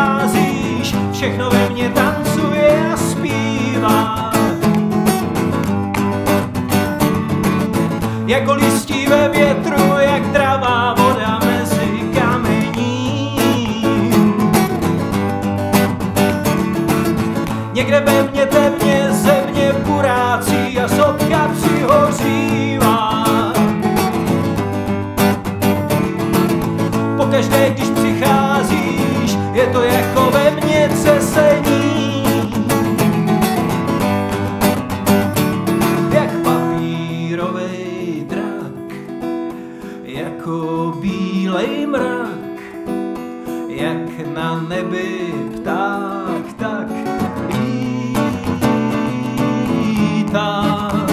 přicházíš, všechno ve mně tancuje a zpívá. Jako listí ve větru, jak dravá voda mezi kamení. Někde ve mně temně země burácí a sopka přihořívá. Pokaždé, když přicházíš, je to jako ve mně třesení. Jak papírovej drak, jako bílej mrak, jak na nebi pták, tak lítám.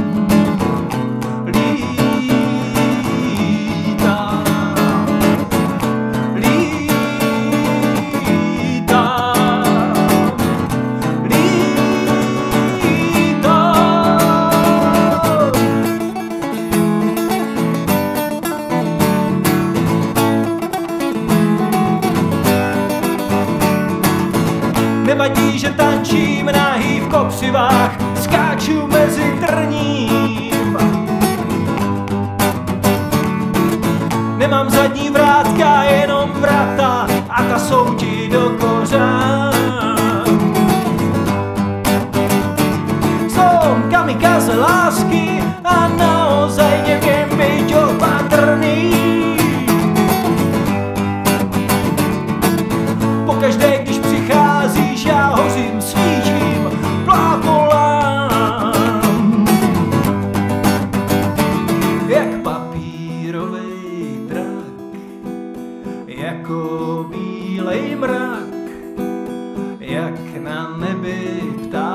Nevadí, že tančím nahý v kopřivách, skáču mezi trním. Nemám zadní vrátka, jenom vrata a ta jsou ti do kořán. Som kamikaze lásky a naozaj neviem byť opatrný. Pokaždé, když přicházíš, já hořím, svíčím, plápolám. Jak papírovej drak, jako bílej mrak, jak na nebi pták.